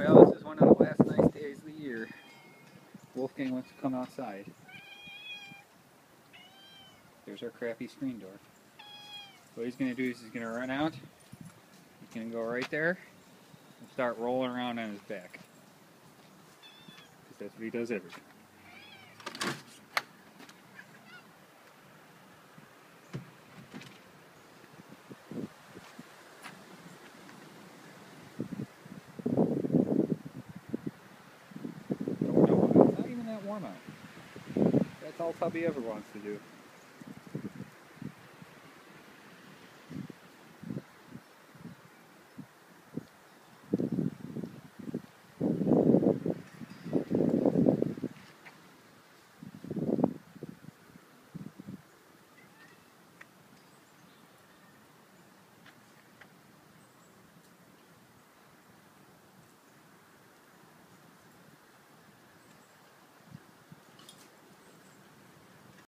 Well, this is one of the last nice days of the year. Wolfgang wants to come outside. There's our crappy screen door. What he's going to do is he's going to run out. He's going to go right there and start rolling around on his back. Because that's what he does everything. No, it's not even that warm out. That's all Tubby ever wants to do.